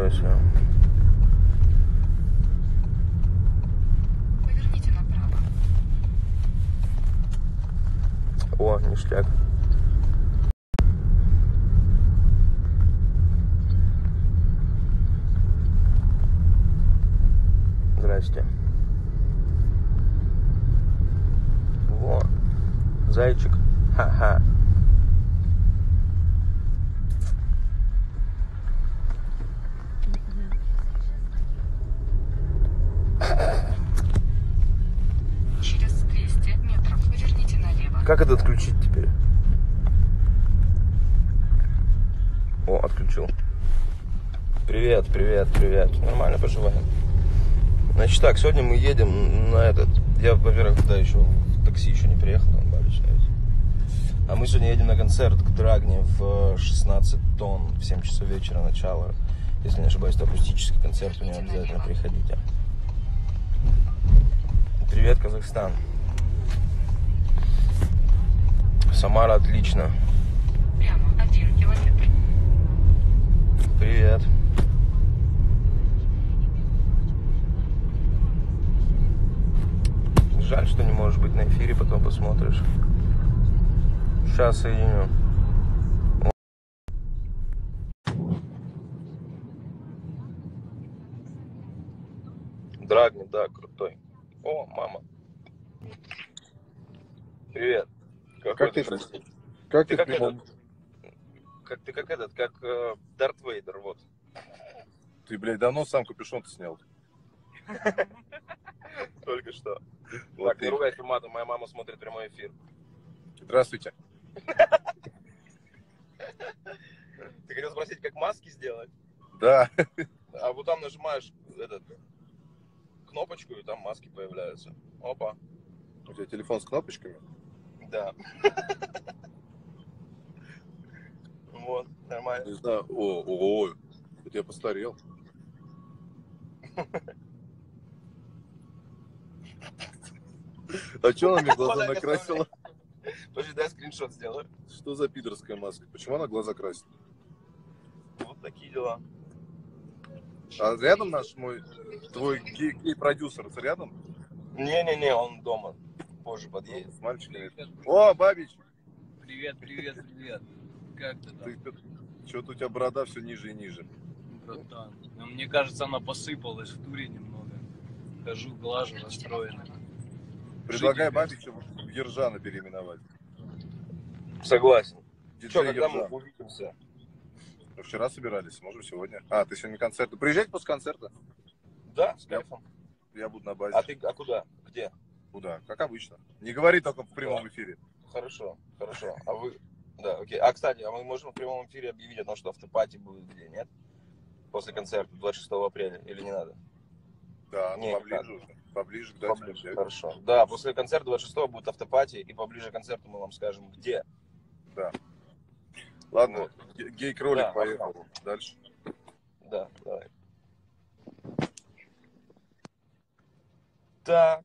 Ничего себе. Поверните направо. О, ништяк. Здрасте. Во, зайчик. Ха-ха. Через 200 метров поверните налево. Как это отключить теперь? О, отключил. Привет, привет, привет. Нормально поживаем. Значит так, сегодня мы едем на этот... Я, во-первых, туда еще в такси еще не приехал, там Бабич. А мы сегодня едем на концерт к Драгне в 16 тонн, в 7 часов вечера начало. Если не ошибаюсь, это акустический концерт, у него обязательно приходите. Привет, Казахстан. Самара отлично. Прямо 1 километр. Привет. Жаль, что не можешь быть на эфире, потом посмотришь. Сейчас соединю. Драгни, да, крутой. О, мама. Привет. Какой ты красивый. Как Ты ты как этот, как Дарт Вейдер, вот. Ты, блядь, давно сам капюшон-то снял? Только что. Вот Так, не ругайся матом, моя мама смотрит прямой эфир. Здравствуйте. Ты хотел спросить, как маски сделать? Да. А вот там нажимаешь кнопочку, и там маски появляются. Опа. У тебя телефон с кнопочками? Да. Вот, нормально. Не знаю. О, вот я постарел. А что она мне глаза накрасила? Подожди, дай скриншот сделаю. Что за пидорская маска? Почему она глаза красит? Вот такие дела. А рядом твой гей-продюсер, рядом? Не-не-не, он дома. Позже подъедет. С мальчиками. О, Бабич! Привет. Как ты там? Что-то у тебя борода все ниже и ниже. Братан. Ну, мне кажется, она посыпалась в туре немного. Хожу, глажу, расстроена. Предлагай Бабичу в Ержана переименовать. Согласен. Что, Диджей когда мы Ержан. увидимся? Ну, вчера собирались, можем сегодня. А, ты сегодня концерт. Приезжайте после концерта. Да, с кайфом. Я буду на базе. А ты куда? Где? Куда? Как обычно. Не говори только в прямом эфире. Хорошо. А вы... Да, окей. А, кстати, мы можем в прямом эфире объявить о том, что автопати будет где, нет? После концерта 26 апреля. Или не надо? Да, Не, поближе уже. Поближе к дате. Поближе, хорошо. Да, после концерта 26 будет автопати, и поближе к концерту мы вам скажем, где. Да. Ладно, Вот. гей-кролик Да, поехал. Дальше. Да, давай. Так.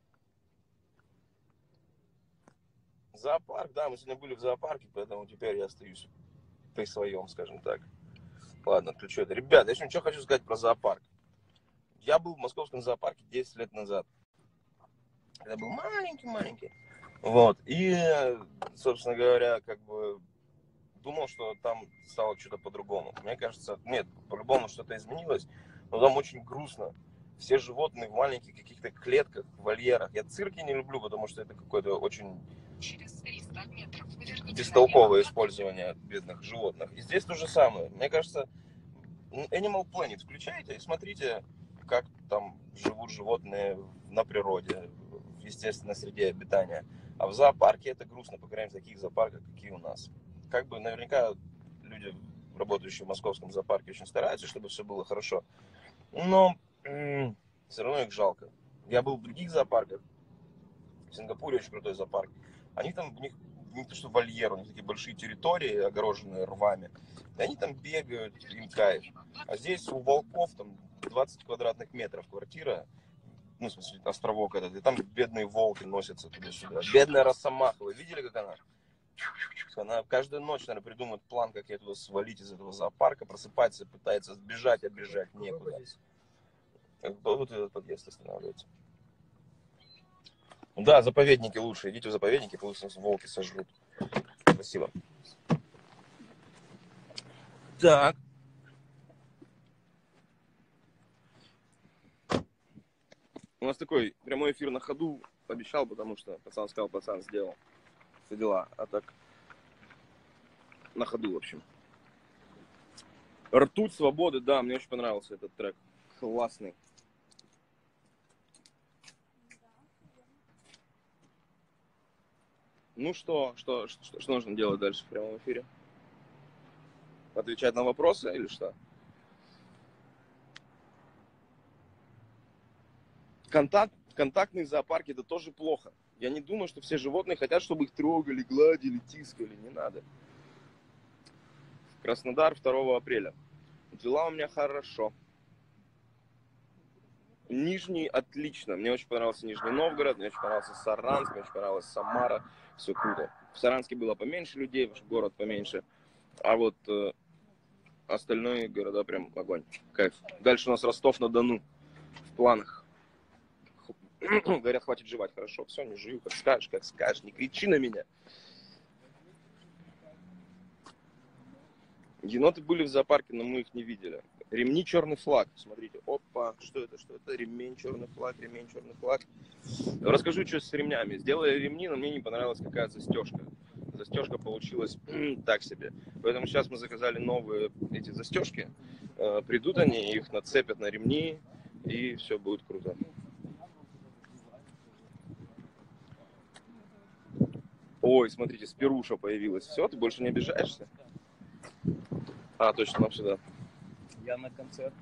Зоопарк, да, мы сегодня были в зоопарке, поэтому теперь я остаюсь при своем, скажем так. Ладно, отключу это. Ребята, я еще что хочу сказать про зоопарк. Я был в московском зоопарке 10 лет назад. Я был маленький. Вот. И, собственно говоря, как бы думал, что там стало что-то по-другому. Мне кажется, нет, по-любому что-то изменилось, но там очень грустно. Все животные в маленьких каких-то клетках, вольерах. Я цирки не люблю, потому что это какое-то очень Через 300 метров поверните бестолковое налево. использование бедных животных. И здесь то же самое. Мне кажется, Animal Planet включайте и смотрите, как там живут животные на природе, в естественной среде обитания. А в зоопарке это грустно, по крайней мере, в таких зоопарках, какие у нас. Как бы наверняка люди, работающие в московском зоопарке, очень стараются, чтобы все было хорошо. Но все равно их жалко. Я был в других зоопарках. В Сингапуре очень крутой зоопарк. Они там, у них не то что вольер, у них такие большие территории, огороженные рвами. И они там бегают, им кайф. А здесь у волков там 20 квадратных метров квартира. Ну, в смысле, островок этот. И там бедные волки носятся туда-сюда. Бедная росомаха. Вы видели, как она? Она каждую ночь, наверное, придумает план, как ей туда свалить из этого зоопарка, просыпается, пытается сбежать, а бежать некуда. Вот этот подъезд останавливается. Да, заповедники лучше. Идите в заповедники, пусть нас волки сожрут. Спасибо. Так. У нас такой прямой эфир на ходу. Обещал, потому что пацан сказал, пацан сделал. Все дела. А так на ходу, в общем. Ртуть свободы, да, мне очень понравился этот трек. Классный. Ну что нужно делать дальше в прямом эфире? Отвечать на вопросы или что? Контактные зоопарки это тоже плохо. Я не думаю, что все животные хотят, чтобы их трогали, гладили, тискали. Не надо. Краснодар 2 апреля. Дела у меня хорошо. Нижний отлично. Мне очень понравился Нижний Новгород, мне очень понравился Саранск, мне очень понравилась Самара. Все круто. В Саранске было поменьше людей, город поменьше. А вот остальные города прям огонь. Кайф. Дальше у нас Ростов-на-Дону. В планах. Говорят, хватит жевать. Хорошо, все, не жую. Как скажешь. Не кричи на меня. Еноты были в зоопарке, но мы их не видели. Ремни черный флаг. Смотрите. Опа. Что это? Ремень черный флаг. Расскажу, что с ремнями. Сделали ремни, но мне не понравилась какая застежка. Застежка получилась так себе. Поэтому сейчас мы заказали новые эти застежки. Придут они, их нацепят на ремни, и все будет круто. Ой, смотрите, Спируша появилась. Все, ты больше не обижаешься? А, точно, нам сюда. Я на концерте.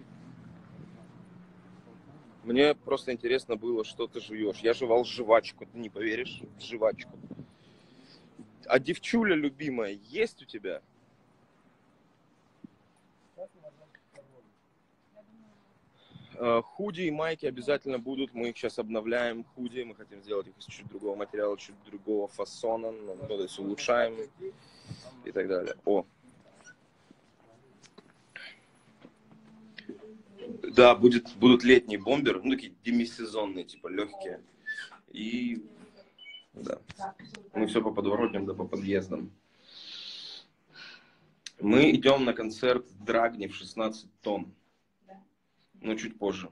Мне просто интересно было, что ты жуешь. Я жевал жвачку, ты не поверишь, жвачку. А девчуля любимая есть у тебя? Худи и майки обязательно будут. Мы их сейчас обновляем. Худи, мы хотим сделать их из чуть другого материала, чуть другого фасона. То есть улучшаем и так далее. О! Да, будут летние бомберы, ну такие демисезонные, типа легкие. И да, мы все по подворотням да по подъездам. Мы идем на концерт Драгни в 16 тонн. Но чуть позже.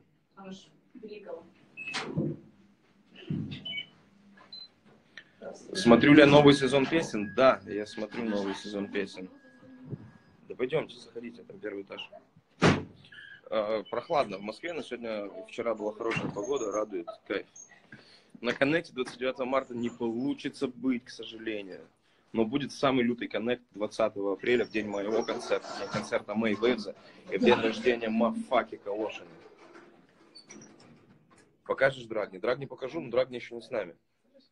Смотрю ли я новый сезон песен? Да, я смотрю новый сезон песен. Да пойдемте, заходите, там первый этаж. Прохладно в Москве, но вчера была хорошая погода, радует, кайф. На коннекте 29 марта не получится быть, к сожалению. Но будет самый лютый коннект 20 апреля, в день моего концерта, в день концерта Мэй Вэвза и в день рождения Мафаки Калошина. Покажешь Драгни? Драгни покажу, но Драгни еще не с нами.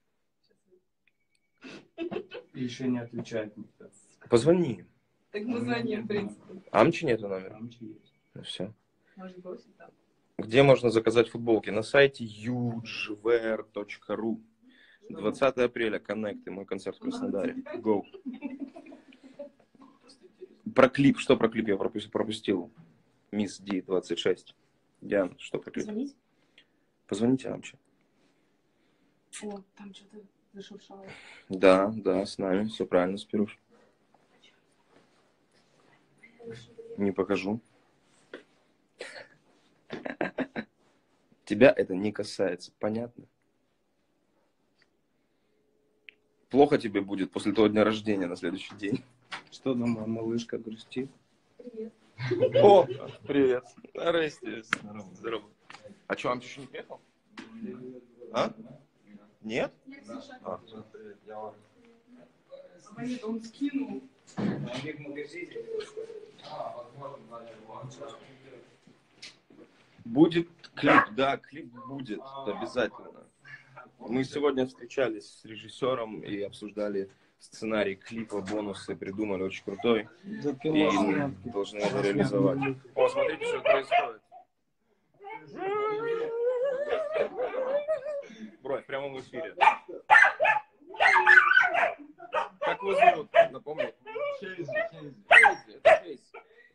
Еще не отвечает никто. Позвони. Так мы звоним, в принципе. Амчи нету номера? Амчи есть. Ну все. Может, бросить там. Где можно заказать футболки? На сайте hugewear.ru. 20 апреля, коннекты, мой концерт в Краснодаре. Go. Про клип, что про клип я пропустил? Мисс Ди 26. Диана, что про клип? Звонить? Позвоните Амчи. О, там что-то зашуршало. Да, с нами, все правильно, Спируш. Не покажу. Тебя это не касается, понятно? Плохо тебе будет после того дня рождения на следующий день. Что там, моя малышка грустит? Привет. О, привет. Здрасте. Здорово. А что, Амчи еще не приехал? А? Нет? А. Он скинул. Будет клип, да, клип будет обязательно. Мы сегодня встречались с режиссером и обсуждали сценарий клипа, бонусы придумали очень крутой. И должны это реализовать. О, смотрите, что происходит. Бро, в прямом эфире. Как его зовут? Напомни. Хейзи. Хейзи, это Хейзи.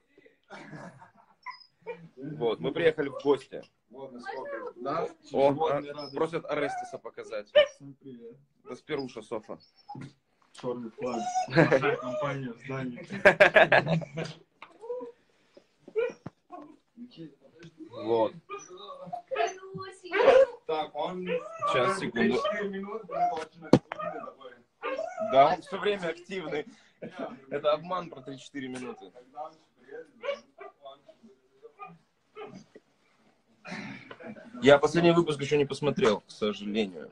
Вот, мы приехали в гости. Вот насколько. Да? Просят Арестиса показать. Всем привет. Это Спируша, Софа. Черный флаг. Наша компания в здании. Вот. Так, он... Сейчас, секунду. 4 минуты, он очень активный такой. Да, он все время активный. Это обман про 3-4 минуты. Когда он приедет, Я последний выпуск еще не посмотрел, к сожалению.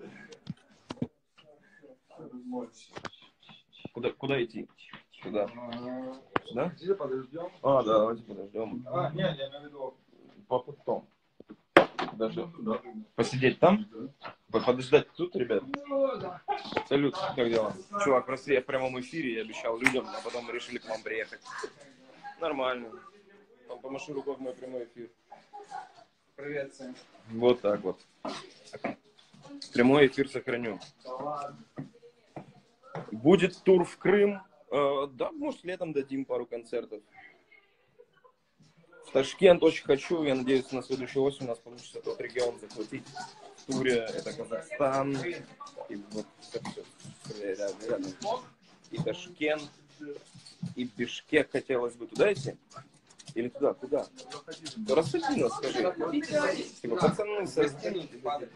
Куда идти? Куда? Сюда? Где подождем? А, да, давайте подождем. А, нет, я имею в виду. Потом. Даже посидеть там? Подождать тут, ребят? Салют, как дела? Чувак, просто я в прямом эфире, я обещал людям, а потом мы решили к вам приехать. Нормально. Помаши рукой в мой прямой эфир. Привет, Сэм. Вот так вот. Прямой эфир сохраню. Да ладно. Будет тур в Крым. Да, может, летом дадим пару концертов. В Ташкент очень хочу. Я надеюсь, на следующую осень у нас получится тот регион захватить. В туре это Казахстан. И вот все рядом. И Ташкент. И Бишкек хотелось бы. Туда идти? Или туда? Куда? Да рассуди нас, скажи. Типа, пацаны, создайте.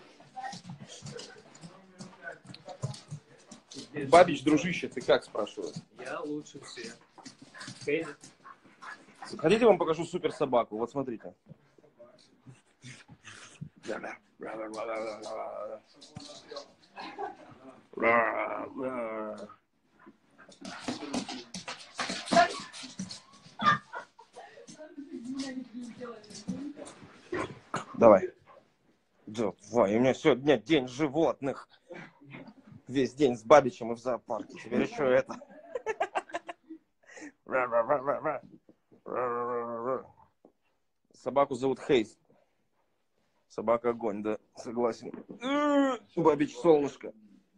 Бабич, дружище, ты как, спрашиваю? Я лучше всех. Хотите, вам покажу супер собаку? Вот смотрите. Давай. Давай, у меня сегодня день животных. Весь день с Бабичем и в зоопарке. Теперь еще это. Собаку зовут Хейс. Собака огонь, да, согласен. Бабич солнышко.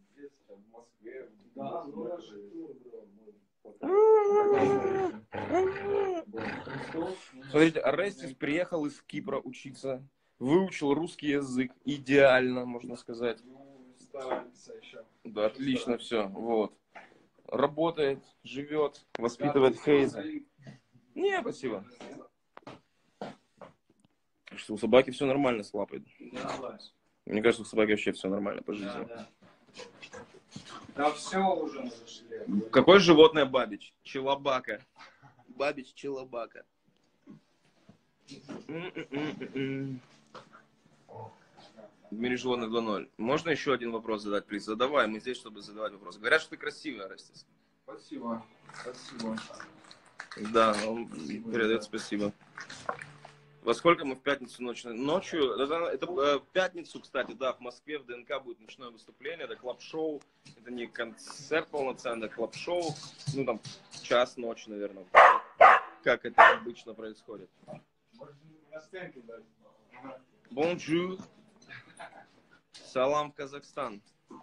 Смотрите, Арестис приехал из Кипра учиться. Выучил русский язык идеально, можно сказать. Да, отлично все. Вот. Работает, живет, воспитывает Хейза. Не, спасибо. Что у собаки все нормально с лапой. Мне кажется, у собаки вообще все нормально по жизни. Да все уже нашли. Какое животное Бабич? Челобака. Бабич челобака. В мире животных 2.0. Можно еще один вопрос задать, плиз? Задавай, мы здесь, чтобы задавать вопросы. Говорят, что ты красивый, Арестис. Спасибо. Спасибо. Да, он передает спасибо. Во сколько мы в пятницу ночью? Ночью, это в пятницу, кстати, да, в Москве, в ДНК будет ночное выступление, это клаб-шоу, это не концерт полноценный, это клаб-шоу, ну там час ночи, наверное, как это обычно происходит. На стенке дать. Бонжур. Салам, Казахстан.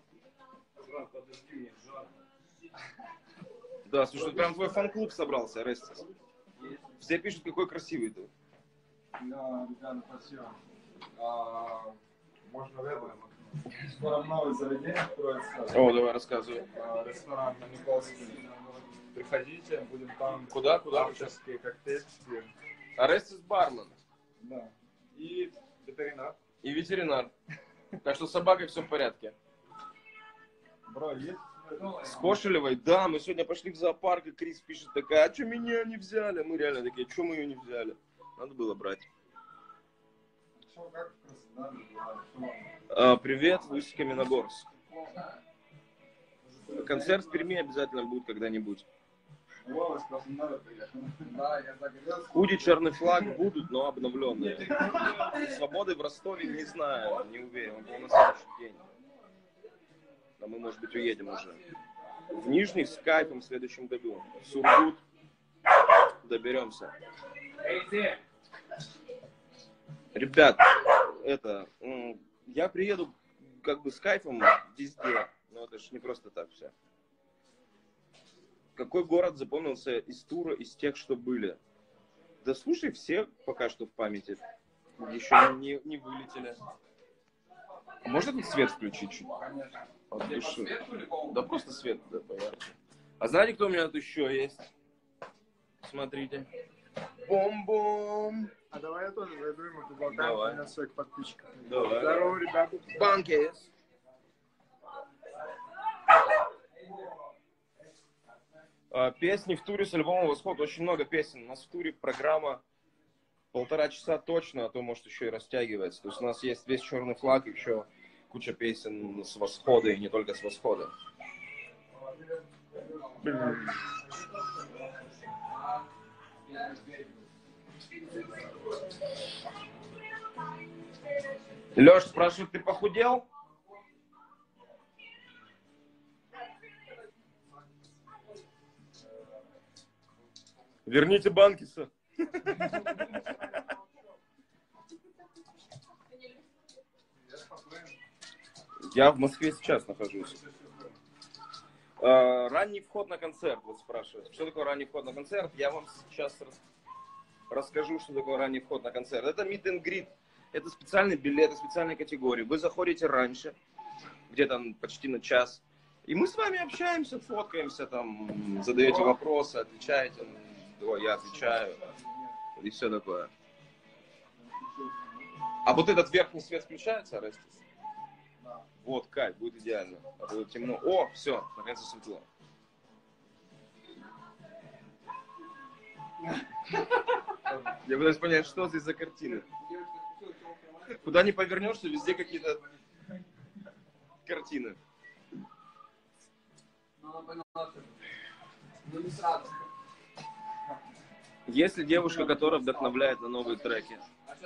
Да, слушай, прям твой фан-клуб собрался, Арестис. Все пишут, какой красивый ты. Да, ребята, спасибо. Можно в этом? Скоро новое заведение откроется. О, давай, рассказывай. Ресторан на Николске. Приходите, будем там. Куда? Авторские коктейли. Арестис бармен. Да. И ветеринар. И ветеринар. Так что с собакой все в порядке. Бро, есть? С Кошелевой? Да, мы сегодня пошли в зоопарк, и Крис пишет такая, а что меня не взяли? Мы реально такие, что мы ее не взяли? Надо было брать. Что, как в Краснодаре? Привет, Усть-Каменогорск. Концерт в Перми обязательно будет когда-нибудь. Вова с Краснодара приехал. Да, я загорелся. Уди, черный флаг будут, но обновленные. Свободы в Ростове не знаю, не уверен. Он был на следующий день. А мы, может быть, уедем уже. В Нижний с кайфом в следующем году. В Сургут доберемся. Ребят, я приеду как бы с кайфом везде. Но это ж не просто так все. какой город запомнился из тура, из тех, что были? Да слушай, все пока что в памяти. Еще не вылетели. Можно тут свет включить чуть? От души. Да просто свет, да, поярче. А знаете, кто у меня тут еще есть? Смотрите. Бом-бом. А давай я тоже зайду, ему поболтаем, Давай. у меня своих подписчиков. Давай. Здорово, ребята. Банкес. Песни в туре с альбома «Восход». Очень много песен. У нас в туре программа 1,5 часа точно, а то может еще и растягивается. То есть у нас есть весь «Черный флаг», еще куча песен с «Восхода» и не только с «Восхода». Леш спрашивает, ты похудел? Верните Банкиса. Я в Москве сейчас нахожусь. Ранний вход на концерт, вот спрашивают. Что такое ранний вход на концерт? Я вам сейчас расскажу, что такое ранний вход на концерт. Это meet and greet. Это специальный билет, это специальная категория. Вы заходите раньше, где-то почти на час. И мы с вами общаемся, фоткаемся, там, задаете вопросы, отвечаете. Я отвечаю. И все такое. А вот этот верхний свет включается, Арестис? Вот, кайф, будет идеально. А будет темно. О, все, наконец-то светло. Я пытаюсь понять, что здесь за картины. Куда ни повернешься, везде какие-то картины. Есть ли девушка, которая вдохновляет на новые треки?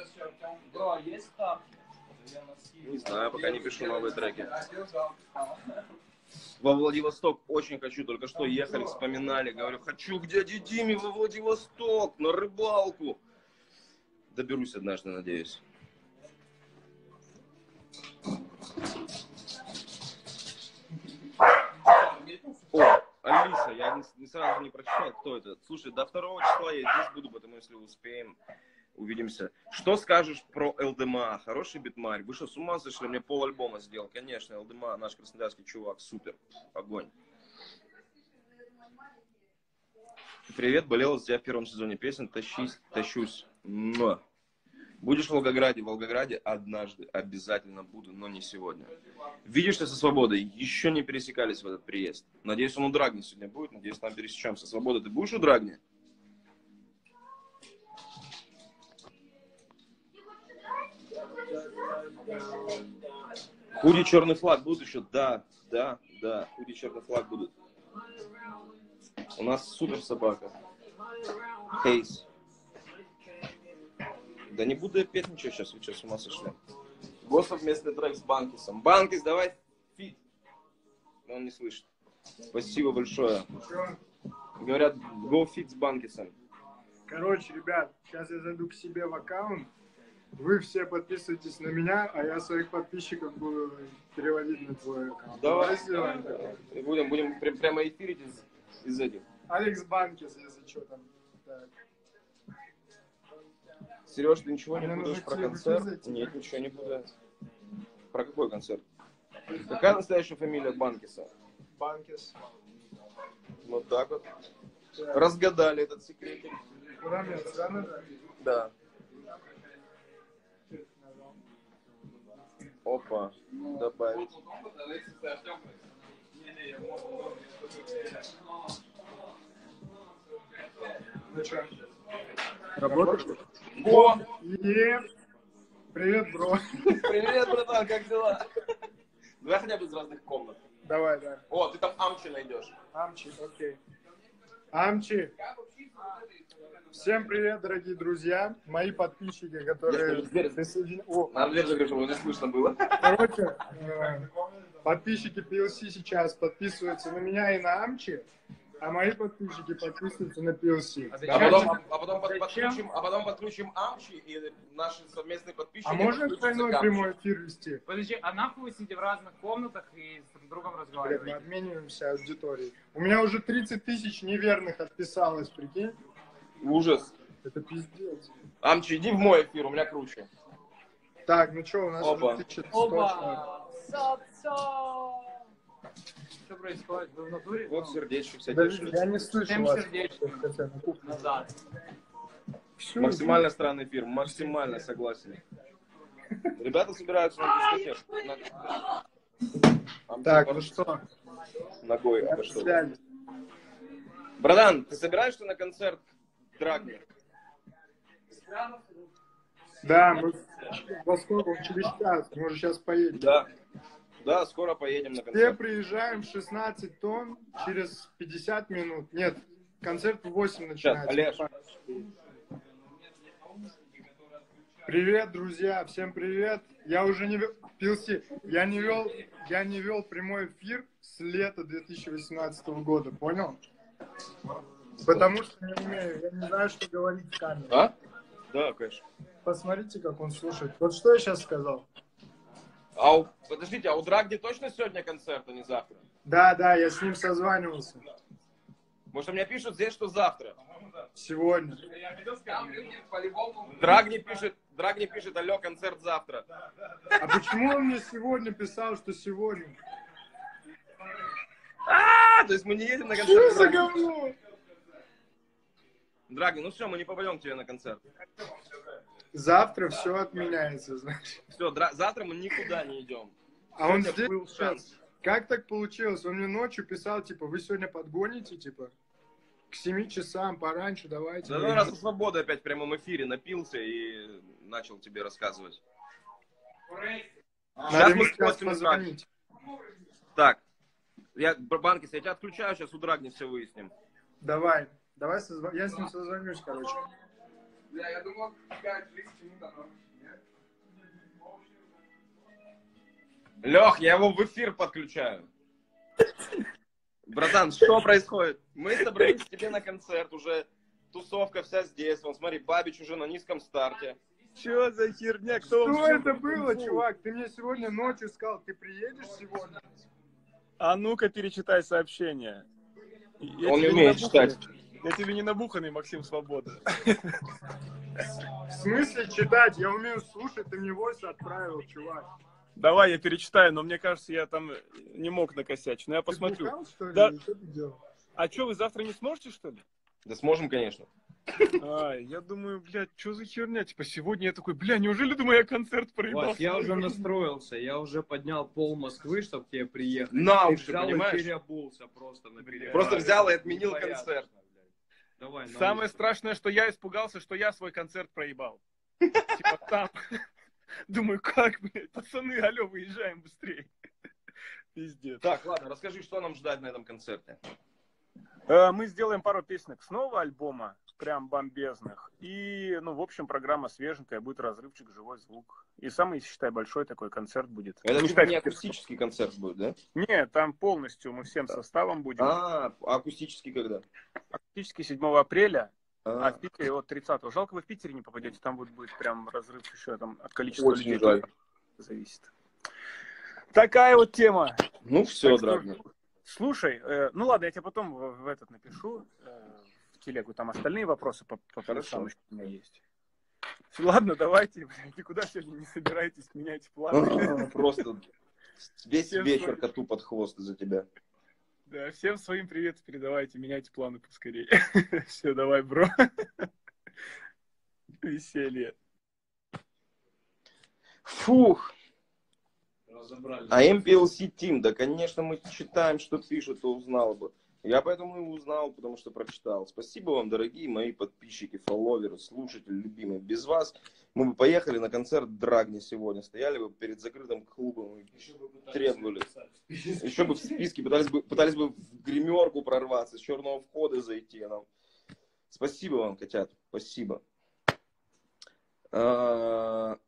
Не знаю, пока не пишу новые треки. Во Владивосток очень хочу, только что ехали, вспоминали. Говорю, хочу к дяде Диме во Владивосток, на рыбалку. Доберусь однажды, надеюсь. О, Алиса, я сразу не прочитал, кто это. Слушай, до 2 числа я здесь буду, потому если успеем, увидимся. Что скажешь про ЛДМА? Хороший битмарь. Вы что, с ума сошли? Мне пол-альбома сделал. Конечно, ЛДМА, наш краснодарский чувак, супер. Огонь. Привет, болел за тебя в первом сезоне песен. Тащусь. Но. Будешь в Волгограде? В Волгограде однажды обязательно буду, но не сегодня. Видишься со Свободой? Еще не пересекались в этот приезд. Надеюсь, он у Драгни сегодня будет. Надеюсь, там пересечемся. Свобода, ты будешь у Драгни? Худи черный флаг будут еще? Да. Худи черный флаг будут. У нас супер собака. Хейс. Да не буду я петь ничего сейчас, вы что, с ума сошли? Госсов вместо трек с Банкисом. Банкис, давай фит. Но он не слышит. Спасибо большое. Говорят, go fit с Банкисом. Короче, ребят, сейчас я зайду к себе в аккаунт. Вы все подписывайтесь на меня, а я своих подписчиков буду переводить на твой аккаунт. Давай сделаем. Будем прямо эфирить из этих. Алекс Банкис, если что там. Так. Сереж, ты ничего не Мне будешь нужно про клип концерт? записать. Нет, ничего не буду. Про какой концерт? Какая настоящая фамилия Банкиса? Банкис. Вот так вот. Так. Разгадали этот секретик. Куда мне сюда надо? Да. Опа. Добавить. Ну что? Работаешь? О! Привет, бро. Привет, братан, как дела? Давай хотя бы из разных комнат. Давай, да. О, ты там Амчи найдешь. Амчи, окей. Амчи. Всем привет, дорогие друзья, мои подписчики, которые присоединились. Надо дверь закрыть, чтобы не слышно было. Короче, подписчики PLC сейчас подписываются на меня и на Амчи. А мои подписчики подписываются на PLC. А Да? зачем? А потом подключим Амчи, и наши совместные подписчики А можно подключатся двойной к Амчи. прямой эфир вести? Подожди, а нахуй вы сидите в разных комнатах и с друг другом Блядь, мы разговариваете? обмениваемся аудиторией. У меня уже 30 тысяч неверных отписалось, прикинь? Ужас. Это пиздец. Амчи, иди в мой эфир, у меня круче. Так, ну что, у нас Опа. уже 1100 человек. Опа! Что происходит? Вы в натуре? Вот сердечко всякие. Подожди, я не слышу Всем вас. сердечко. Назад. Всё, Максимально странный эфир, максимально согласен. Ребята собираются на дискотеку. Амчи, Так, ну пошли. что? Ногой Я обо в что. связи. Братан, ты собираешься на концерт Драгни? Да, мы во сколько? Через час. Мы уже сейчас поедем. Да. Да, скоро поедем на Все концерт. приезжаем в 16 тонн через 50 минут. Нет, концерт в 8 Сейчас, начинается. Олеж. Привет, друзья, всем привет. Я уже не вел... PLC, я не вел прямой эфир с лета 2018 года, понял? Потому что не умею, я не знаю, что говорить в камеру. А? Да, конечно. Посмотрите, как он слушает. Вот что я сейчас сказал. Подождите, а у Драгни точно сегодня концерт, а не завтра? Да, я с ним созванивался. Потому что мне пишут здесь, что завтра. Сегодня. Драгни пишет, алло, концерт завтра. А почему он мне сегодня писал, что сегодня? То есть мы не едем на Что концерт за Драгни? говно? Драгни, ну все, мы не попадем к тебе на концерт. Завтра все отменяется, значит. Все, завтра мы никуда не идем. А он Сегодня здесь был сейчас. шанс. Как так получилось? Он мне ночью писал, типа, вы сегодня подгоните, типа, к 7 часам пораньше давайте. Да, ну раз у Свободы опять в прямом эфире напился и начал тебе рассказывать. Надо Сейчас ему мы сейчас спросим позвонить. Так, Банкис, я тебя отключаю, сейчас у Драгни все выясним. Давай я с ним созвонюсь, короче. Я думал, 5-30 минут оно. Лех, я его в эфир подключаю. Братан, что происходит? Мы собрались к тебе на концерт, уже тусовка вся здесь. Вон, смотри, Бабич уже на низком старте. Что за херня? Кто Что вообще это было, чувак? Ты мне сегодня ночью сказал, ты приедешь сегодня? А ну-ка перечитай сообщение. Он не умеет читать. Я тебе не набуханный, Максим Свобода. В смысле читать? Я умею слушать, ты мне войс отправил, чувак. Давай я перечитаю, но мне кажется, я там не мог накосячить. Но я посмотрю. Ты бухал, что ли? Да. Или что ты делал? А что, вы завтра не сможете, что ли? Да сможем, конечно. Я думаю, блядь, что за херня? Типа сегодня я такой, бля, неужели, думаю, я концерт проебал? Вась, я уже настроился, я уже поднял пол Москвы, чтобы тебе приехать. На Ты уши, взял и понимаешь? переобулся просто на переобулся. Просто взял и отменил концерт. Давай, на Самое уши. страшное, что я испугался, что я свой концерт проебал. Типа там. Думаю, как, блядь, пацаны, алло, выезжаем быстрее. Пиздец. Так, ладно, расскажи, что нам ждать на этом концерте. Мы сделаем пару песенок с нового альбома, прям бомбезных. И, ну, в общем, программа свеженькая, будет разрывчик, живой звук. И самый, считай, большой такой концерт будет. Это Ну, типа считай, не акустический концерт будет, да? Нет, там полностью мы всем составом будем. А акустический когда? Акустически 7 апреля, а А, в Питере от 30-го. Жалко, вы в Питере не попадете, там будет прям разрыв еще там от количества Очень людей. жаль. Зависит. Такая вот тема. Ну все, Так что, Драгни. Слушай, ну ладно, я тебе потом в этот напишу, в телегу, там остальные вопросы по Хорошо. плюсам еще у меня есть. Ладно, давайте, блядь, никуда сегодня не собирайтесь, меняйте планы. Просто весь Всем вечер своим. коту под хвост из-за тебя. Да, всем своим привет передавайте, меняйте планы поскорее. Все, давай, бро. Веселье. Фух. Разобрались. А MPLC Team, да, конечно, мы читаем, что пишут, то узнал бы. Я поэтому и узнал, потому что прочитал. Спасибо вам, дорогие мои подписчики, фолловеры, слушатели, любимые. Без вас мы бы поехали на концерт Драгни сегодня. Стояли бы перед закрытым клубом и требовали. Еще бы в списке пытались бы в гримерку прорваться, с черного входа зайти. Нам. Спасибо вам, котят. Спасибо. Так,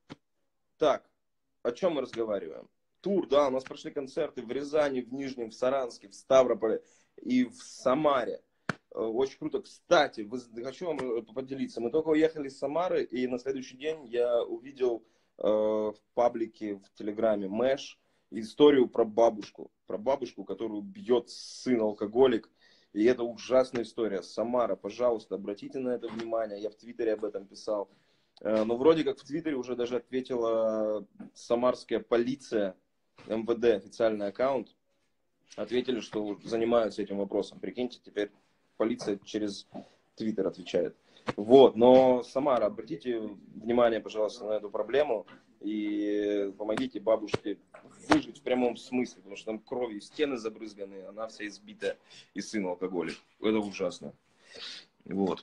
о чем мы разговариваем? Тур, да, у нас прошли концерты в Рязани, в Нижнем, в Саранске, в Ставрополе. и в Самаре. Очень круто. Кстати, хочу вам поделиться. Мы только уехали из Самары, и на следующий день я увидел в паблике в Телеграме Мэш историю про бабушку, которую бьет сын алкоголик. И это ужасная история. Самара, пожалуйста, обратите на это внимание. Я в Твиттере об этом писал. Но вроде как в Твиттере уже даже ответила самарская полиция, МВД, официальный аккаунт. Ответили, что занимаются этим вопросом. Прикиньте, теперь полиция через Твиттер отвечает. Вот, но Самара, обратите внимание, пожалуйста, на эту проблему и помогите бабушке выжить в прямом смысле, потому что там кровью стены забрызганы, она вся избитая, и сын алкоголик. Это ужасно. Вот.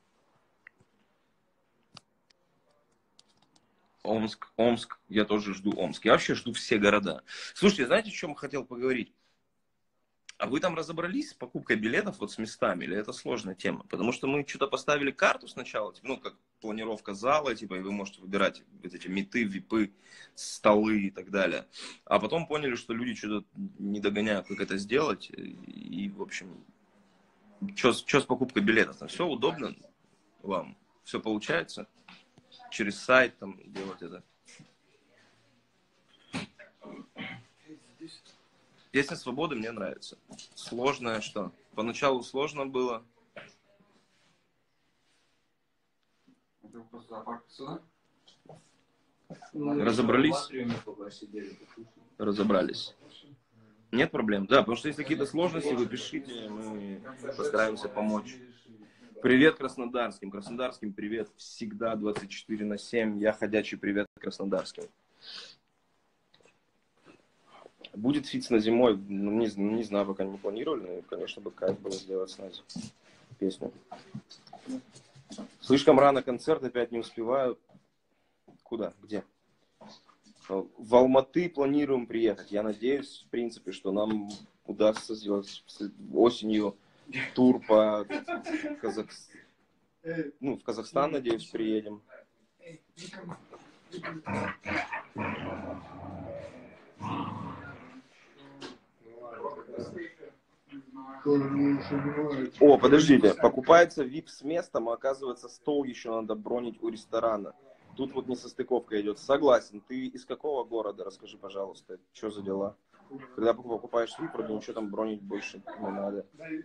Омск, я тоже жду Омск. Я вообще жду все города. Слушайте, знаете, о чем хотел поговорить? А вы там разобрались с покупкой билетов вот с местами, или это сложная тема? Потому что мы что-то поставили карту сначала, типа, ну, как планировка зала, типа, и вы можете выбирать вот эти меты, випы, столы и так далее. А потом поняли, что люди что-то не догоняют, как это сделать. И, в общем, что с покупкой билетов? Там все удобно вам? Все получается? Через сайт там делать это? Песня «Свободы» мне нравится. Сложное что? Поначалу сложно было. Разобрались? Разобрались. Нет проблем? Да, потому что если какие-то сложности, вы пишите, мы постараемся помочь. Привет краснодарским. Краснодарским привет всегда 24/7. Я ходячий привет краснодарским. Будет фит на зимой, ну, не знаю, пока не планировали, но, конечно, бы кайф было сделать с Назей песню. Слишком рано концерт, опять не успеваю. Куда? Где? В Алматы планируем приехать. Я надеюсь, в принципе, что нам удастся сделать осенью тур по в Казахстан, надеюсь, приедем. О, подождите, покупается VIP с местом, а оказывается стол еще надо бронить у ресторана. Тут вот несостыковка идет. Согласен. Ты из какого города? Расскажи, пожалуйста, что за дела? Когда покупаешь VIP, вроде ничего там бронить больше не надо.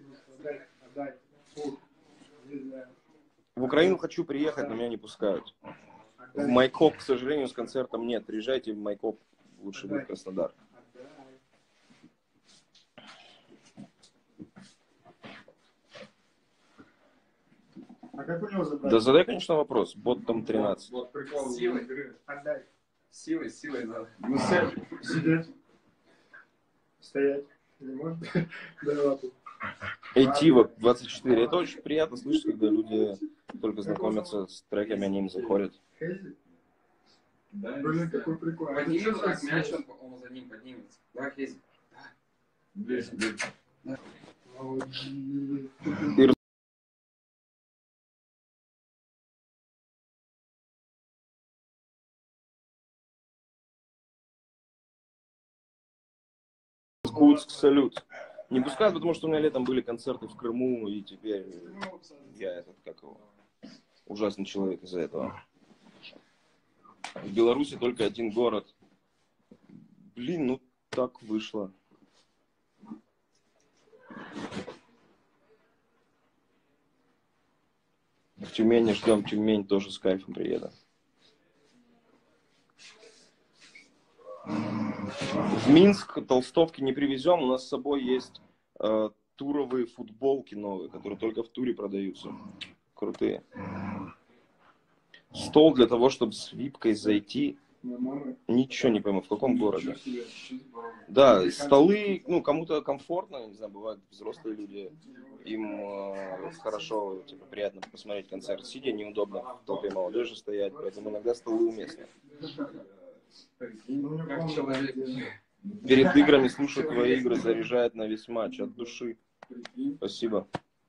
В Украину хочу приехать, но меня не пускают. В Майкоп, к сожалению, с концертом нет. Приезжайте в Майкоп, лучше будет Краснодар. А как у него забрать? Да задай, конечно, вопрос. Бот там 13. Вот прикол. Силой. Отдай. Силой надо. Ну, сидеть. Стоять. Не может? Дай лапу. Эйтива 24. Это очень приятно слышать, когда люди только знакомятся с треками, они им заходят. Хейзи? Блин, какой прикольный. Подними вот так мяч, он за ним поднимется. Давай, Хейзи. Ближе. Иркутск, салют. Не пускают, потому что у меня летом были концерты в Крыму, и теперь я ужасный человек из-за этого. В Беларуси только один город. Блин, ну так вышло. В Тюмени ждем, Тюмень тоже с кайфом приеду. В Минск толстовки не привезем, у нас с собой есть туровые футболки новые, которые только в туре продаются. Крутые. Стол для того, чтобы с випкой зайти. Ничего не пойму, в каком городе. Да, столы, ну, кому-то комфортно, не знаю, бывают взрослые люди, им хорошо, типа, приятно посмотреть концерт. Сидя неудобно в толпе молодежи стоять, поэтому иногда столы уместны. Как человек. Перед играми слушать твои игры, заряжает на весь матч от души. Спасибо.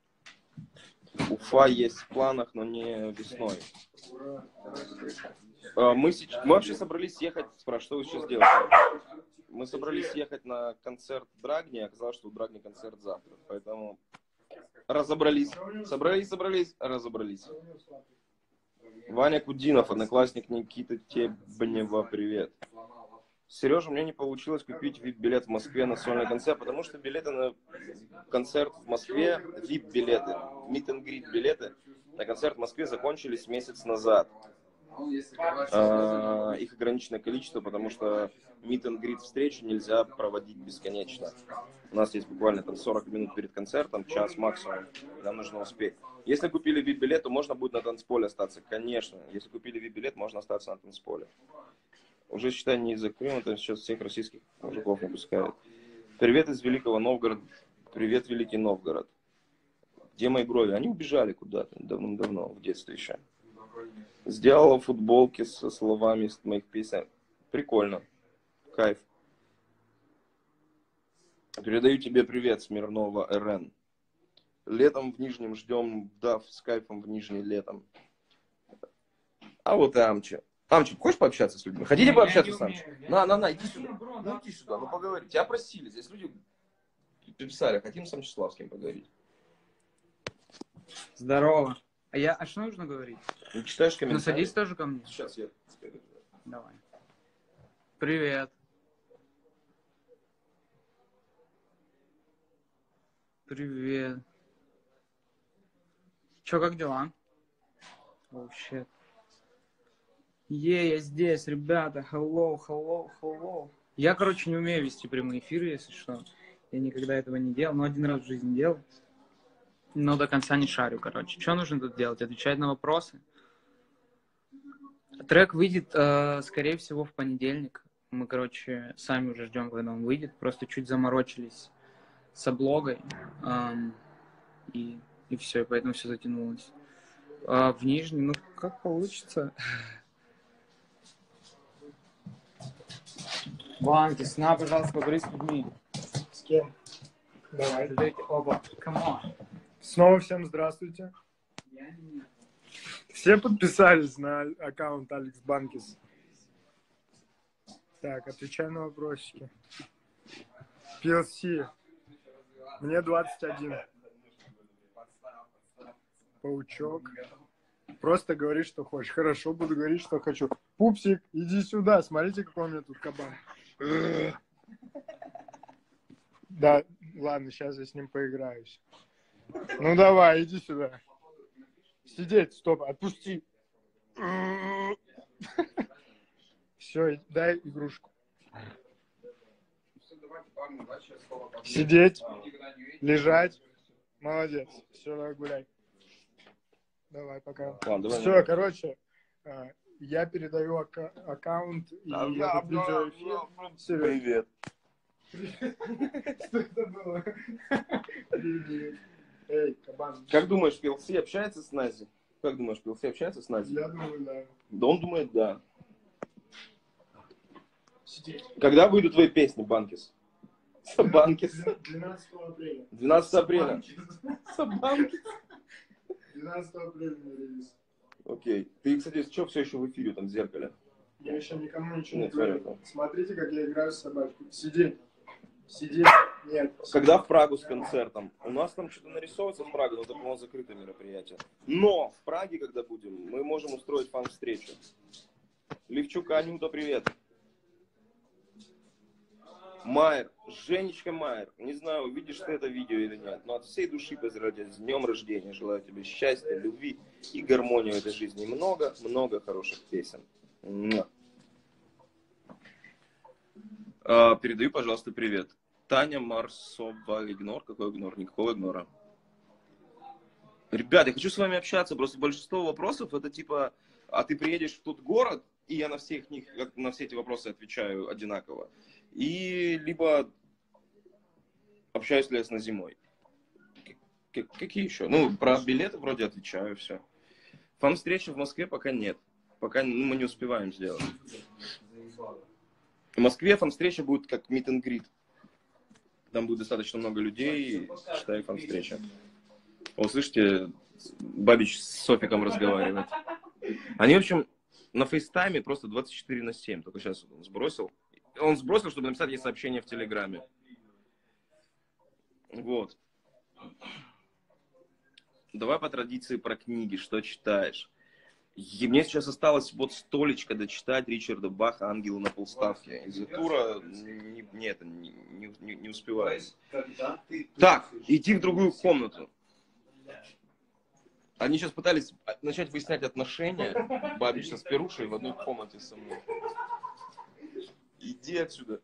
Уфа есть в планах, но не весной. Мы вообще собрались ехать. Спрашиваю, что вы сейчас делаете? Мы собрались ехать на концерт Драгни, оказалось, что у Драгни концерт завтра. Поэтому разобрались. Разобрались. Ваня Кудинов, одноклассник Никиты Тебнева, привет. Сережа, у меня не получилось купить VIP-билет в Москве на сольный концерт, потому что билеты на концерт в Москве, VIP-билеты, meet and greet билеты на концерт в Москве закончились месяц назад. Их ограниченное количество, потому что meet and greet встречи нельзя проводить бесконечно. У нас есть буквально там 40 минут перед концертом, час максимум, нам нужно успеть. Если купили VIP-билет, то можно будет на танцполе остаться, конечно. Если купили VIP-билет, можно остаться на танцполе. Уже, считай, не из-за Крыма, там сейчас всех российских мужиков не пускают. Привет из Великого Новгорода. Привет, Великий Новгород. Где мои брови? Они убежали куда-то давным-давно, в детстве еще. Сделала футболки со словами из моих песен. Прикольно. Кайф. Передаю тебе привет, Смирнова РН. Летом в Нижнем ждем ДАФ с кайфом в Нижний летом. А вот и Амчи. Амчи, хочешь пообщаться с людьми? Хотите пообщаться с Амчи? На, иди сюда. Ну, иди сюда, ну поговори. Тебя просили, здесь люди писали, хотим с Амчиславским поговорить. Здорово. А что нужно говорить? Ну, читаешь Ну, комментарии. садись тоже ко мне. Сейчас я скажу. Давай. Привет. Привет. Чё, как дела? Оу, щит. Я здесь, ребята. Hello. Я, короче, не умею вести прямые эфиры, если что. Я никогда этого не делал, но один раз в жизни делал. Но до конца не шарю, короче. Что нужно тут делать? Отвечать на вопросы. Трек выйдет, скорее всего, в понедельник. Мы, короче, сами уже ждем, когда он выйдет. Просто чуть заморочились с облогой. И все, и поэтому все затянулось. В Нижнем, ну, как получится. Банкис, на, пожалуйста, поговори с людьми. С кем? Давай. Оба, камон. Снова всем здравствуйте. Все подписались на аккаунт Алекс Банкис. Так, отвечаю на вопросики. PLC. Мне 21. Паучок. Просто говори, что хочешь. Хорошо, буду говорить, что хочу. Пупсик, иди сюда. Смотрите, какой у меня тут кабан. Да, ладно, сейчас я с ним поиграюсь. Ну давай, иди сюда. Сидеть, стоп, отпусти. Все, дай игрушку. Сидеть, лежать. Молодец. Все, давай гуляй. Давай, пока. Все, короче, я передаю аккаунт и этот видеоэфир. Привет. Что это было? Привет. Эй, кабан. Как думаешь, PLC общается с Нази? Как думаешь, PLC общается с Нази? Я думаю, да. Да он думает, да. Когда выйдут твои песни, Банкис? Банкис. 12 апреля. 12 апреля. Банкис. 12 апреля на релиз. Окей. Ты, кстати, что все еще в эфире там в зеркале? Я еще никому ничего не Нет, говорю. понятно. Смотрите, как я играю с собачкой. Сидеть. Сидеть. Нет. Когда в Прагу с концертом? У нас там что-то нарисовывается в Праге, но это, по-моему, закрытое мероприятие. Но в Праге, когда будем, мы можем устроить фан-встречу. Левчук, Анюта, привет. Майер, Женечка Майер, не знаю, увидишь ты это видео или нет, но от всей души поздравляю с днем рождения, желаю тебе счастья, любви и гармонии в этой жизни. Много хороших песен. Передаю, пожалуйста, привет. Таня Марсова, игнор, какой игнор? Никакого игнора. Ребят, я хочу с вами общаться, просто большинство вопросов это типа, а ты приедешь в тот город, и я на все эти вопросы отвечаю одинаково. И либо общаюсь ли я с Назимой. Какие еще? Ну, про билеты вроде отвечаю, все. Фан-встречи в Москве пока нет. Пока мы не успеваем сделать. В Москве фан-встреча будет как meet and greet. Там будет достаточно много людей, считай, фан-встреча. О, слышите, Бабич с Софиком разговаривает. Они, в общем, на фейстайме просто 24/7. Только сейчас он сбросил. Он сбросил, чтобы написать ей сообщение в Телеграме. Вот. Давай по традиции про книги. Что читаешь? И мне сейчас осталось вот столечко дочитать Ричарда Баха «Ангелы на полставки». Из-за тура не успеваю. Так, иди в другую комнату. Они сейчас пытались начать выяснять отношения Бабича с Перушей в одной комнате со мной. Иди отсюда.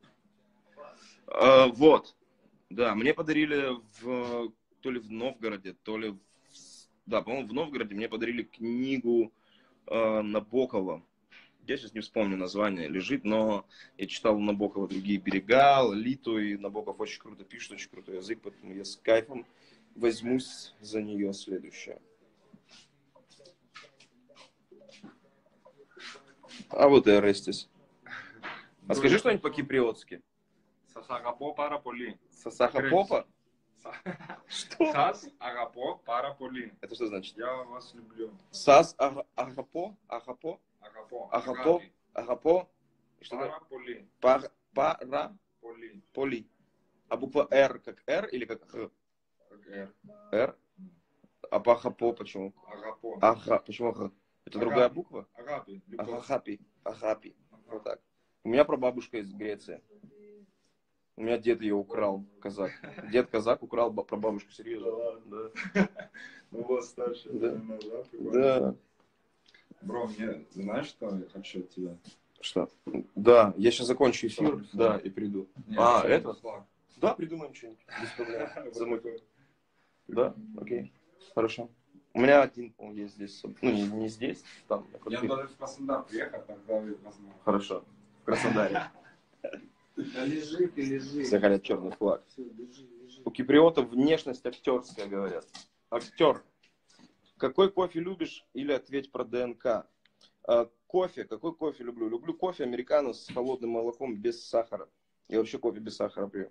Вот. Да, мне подарили то ли в Новгороде, то ли... Да, по-моему, в Новгороде мне подарили книгу Набокова. Я сейчас не вспомню название, лежит, но я читал Набокова «Другие берега», Лолиту, и Набоков очень круто пишет, очень крутой язык, поэтому я с кайфом возьмусь за нее следующее. А вот и Арестис. А скажи что-нибудь по-киприотски. Сасагапо параполи. Сасахапопа? Что? Сас агапо параполи. Это что значит? Я вас люблю. Сас агапо? Агапо? Агапо. Агапо? Агапо? Что Параполи. Параполи. Поли. А буква Р как Р или как Х? Как Р. Р? А по Агапо почему? Агапо. Ага, почему Х? Это другая буква? Агапи. Агапи. Агапи. Вот так. У меня прабабушка из Греции. У меня дед ее украл, казак. Дед казак украл прабабушку, серьезно. Да. Ну вот старший. Да. Да. Бро, мне знаешь, что я хочу от тебя? Что? Да, я сейчас закончу эфир, да, и приду. Это? Да, придумаем что-нибудь. Без проблем. Замыкаю. Да, окей. Хорошо. У меня один есть здесь. Ну, не здесь, там. Я даже в Краснодар приехал, тогда возможно. Хорошо. В Краснодаре. Да лежи, ты лежи. Все говорят черный флаг. Все, лежи, лежи. У киприотов внешность актерская, говорят. Актер. Какой кофе любишь? Или ответь про ДНК. Кофе. Какой кофе люблю? Люблю кофе американо с холодным молоком без сахара. Я вообще кофе без сахара пью.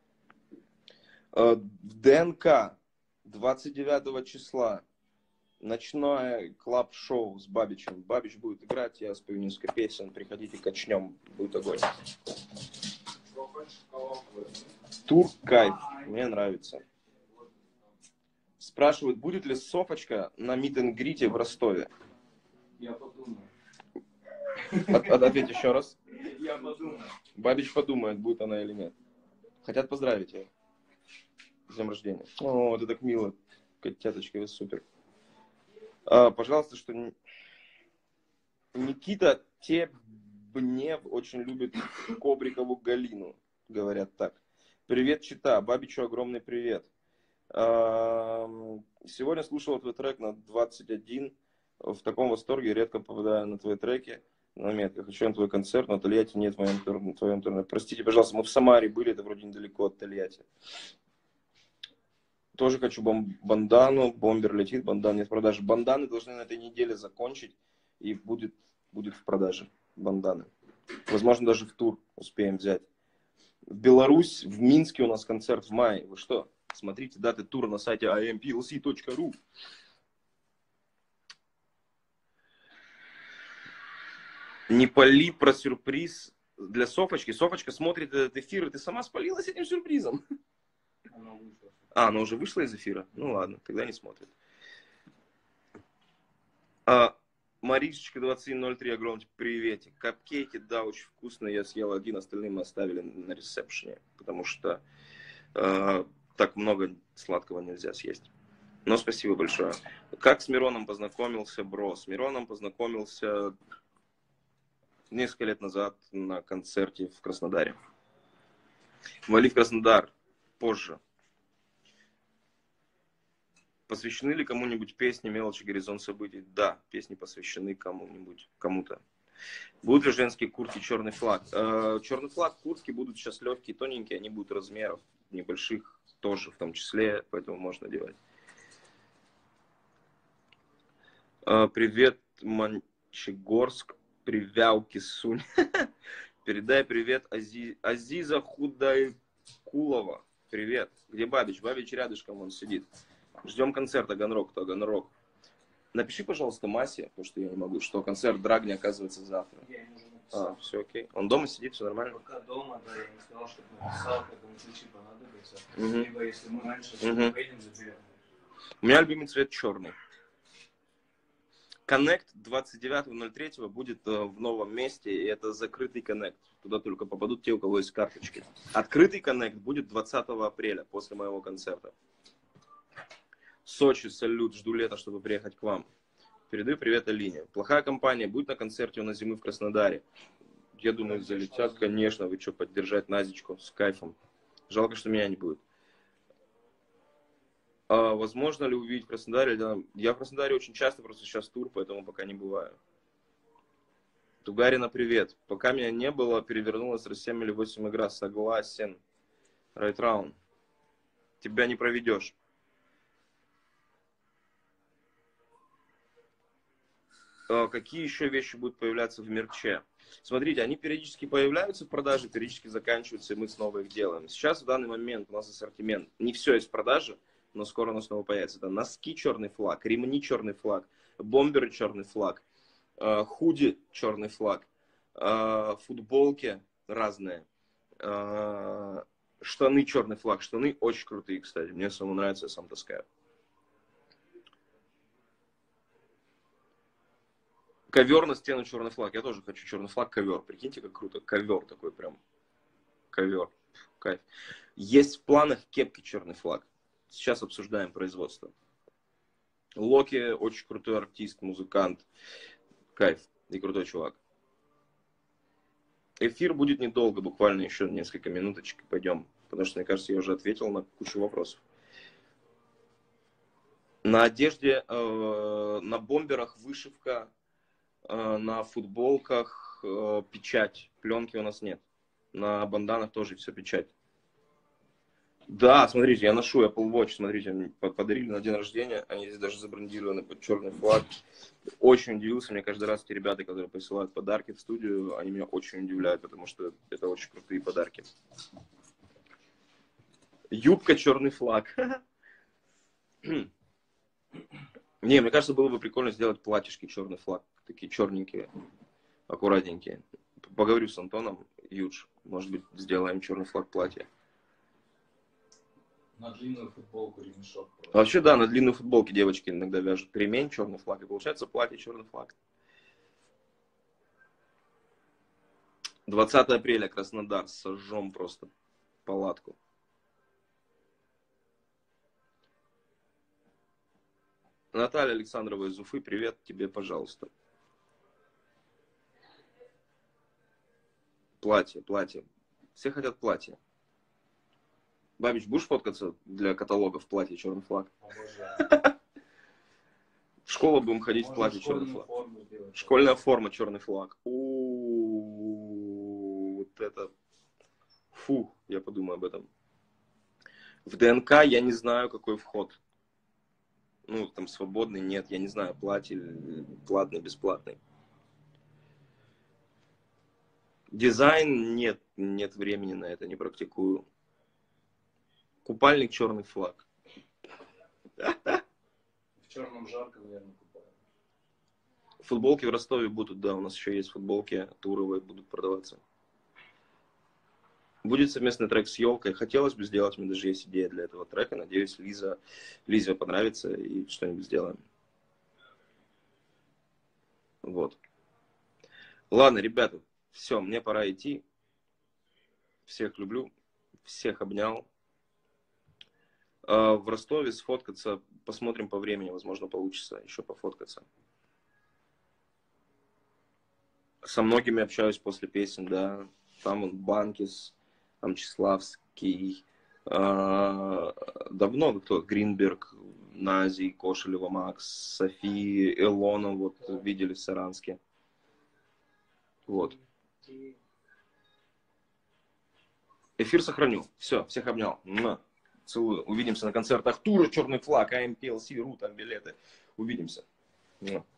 В ДНК 29 числа ночное клаб-шоу с Бабичем. Бабич будет играть, я спою несколько песен. Приходите, качнем. Будет огонь. Тур кайф. Мне нравится. Спрашивают, будет ли Софочка на мит-н-грите в Ростове? Я подумаю. Ответь еще раз. Я подумаю. Бабич подумает, будет она или нет. Хотят поздравить ее. С днем рождения. О, ты так мило. Котяточка, вы супер. Пожалуйста, что Никита Тебнев очень любит Кобрикову Галину. Говорят так. Привет, Чита. Бабичу огромный привет. Сегодня слушал твой трек на 21. В таком восторге редко попадаю на твои треки. На метках. Хочу на твой концерт, но Тольятти нет в твоем турне. Простите, пожалуйста, мы в Самаре были, это вроде недалеко от Тольятти. Тоже хочу бандану. Бомбер летит, бандан нет в продаже. Банданы должны на этой неделе закончить. И будет в продаже банданы. Возможно, даже в тур успеем взять. В Беларусь, в Минске у нас концерт в мае. Вы что? Смотрите даты тура на сайте implc.ru. Не пали про сюрприз для Софочки. Софочка смотрит этот эфир, и ты сама спалилась этим сюрпризом. Она уже вышла из эфира? Ну ладно, тогда не смотрит. Маришечка 2703, огромный приветик. Капкейки, да, очень вкусные. Я съел один, остальные мы оставили на ресепшене. Потому что так много сладкого нельзя съесть. Но спасибо большое. Как с Мироном познакомился, бро? С Мироном познакомился несколько лет назад на концерте в Краснодаре. Вали в Краснодар позже. Посвящены ли кому-нибудь песни «Мелочи, горизонт событий»? Да, песни посвящены кому-нибудь, кому-то. Будут ли женские куртки «Черный флаг»? «Черный флаг» куртки будут сейчас легкие, тоненькие, они будут размеров небольших тоже в том числе, поэтому можно одевать. Привет, Мончегорск, Привялки, Сунь. Передай привет Азиза Худайкулова. Привет. Где Бабич? Бабич рядышком он сидит. Ждем концерта Ганрок, Таганрог. Напиши, пожалуйста, Масе, потому что я не могу, что концерт Драгни оказывается завтра. Я ему уже написал. Все окей. Он дома сидит, все нормально? Пока дома, да, я не сказал, чтобы написал, когда ему ключи понадобятся. Мгм. Либо если мы раньше Мгм. поедем, заберем. У меня любимый цвет черный. Коннект 29.03 будет в новом месте, и это закрытый коннект. Туда только попадут те, у кого есть карточки. Открытый коннект будет 20 апреля, после моего концерта. Сочи, салют, жду лета, чтобы приехать к вам. Передаю привет Алине. Плохая компания будет на концерте у нас зимы в Краснодаре. Я думаю, залетят, конечно. Вы что, поддержать Назичку с кайфом. Жалко, что меня не будет. А возможно ли увидеть в Краснодаре? Да, я в Краснодаре очень часто, просто сейчас тур, поэтому пока не бываю. Тугарина, привет. Пока меня не было, перевернулась раз 7 или 8 игра. Согласен. Right round. Тебя не проведешь. Какие еще вещи будут появляться в мерче? Смотрите, они периодически появляются в продаже, периодически заканчиваются, и мы снова их делаем. Сейчас, в данный момент, у нас ассортимент. Не все есть в продаже, но скоро оно снова появится. Это носки черный флаг, ремни черный флаг, бомберы черный флаг, худи черный флаг, футболки разные, штаны черный флаг. Штаны очень крутые, кстати. Мне самому нравится, я сам таскаю. Ковер на стену черный флаг. Я тоже хочу черный флаг, ковер. Прикиньте, как круто. Ковер такой прям. Ковер. Кайф. Есть в планах кепки черный флаг. Сейчас обсуждаем производство. Локи очень крутой артист, музыкант. Кайф. И крутой чувак. Эфир будет недолго, буквально еще несколько минуточек и пойдем. Потому что, мне кажется, я уже ответил на кучу вопросов. На одежде, на бомберах вышивка, на футболках печать. Пленки у нас нет. На банданах тоже все печать. Да, смотрите, я ношу Apple Watch. Смотрите, мне подарили на день рождения. Они здесь даже забрендированы под черный флаг. Очень удивился. Мне каждый раз эти ребята, которые присылают подарки в студию, они меня очень удивляют, потому что это очень крутые подарки. Юбка черный флаг. Не, мне кажется, было бы прикольно сделать платьишки черный флаг. Такие черненькие, аккуратненькие. Поговорю с Антоном, Юдж. Может быть, сделаем черный флаг платье. На длинную футболку ремешок. Вообще, да, на длинную футболке девочки иногда вяжут ремень, черный флаг. И получается платье, черный флаг. 20 апреля, Краснодар. Сожжем просто палатку. Наталья Александрова из Уфы, привет тебе, пожалуйста. Платье, платье. Все хотят платье. Бабич, будешь фоткаться для каталога в платье черный флаг? В школу будем ходить в платье черный флаг. Школьная форма черный флаг. Вот это. Фу, я подумаю об этом. В ДНК я не знаю, какой вход. Ну, там свободный, нет, я не знаю, платье, платный, бесплатный. Дизайн, нет времени на это, не практикую. Купальник черный флаг. В черном жарко, наверное, купаю. Футболки в Ростове будут, да, у нас еще есть футболки туровые, будут продаваться. Будет совместный трек с Елкой. Хотелось бы сделать, у меня даже есть идея для этого трека. Надеюсь, Лизе понравится и что-нибудь сделаем. Вот. Ладно, ребята, все, мне пора идти. Всех люблю, всех обнял. В Ростове сфоткаться, посмотрим по времени, возможно, получится еще пофоткаться. Со многими общаюсь после песен, да. Там он Банкис, Амчиславский, давно кто, Гринберг, Нази, Кошелева, Макс, Софи, Илона, вот видели в Саранске. Вот. Эфир сохраню. Все, всех обнял. Целую. Увидимся на концертах тура «Черный флаг», АМПЛС, РУ, там билеты. Увидимся.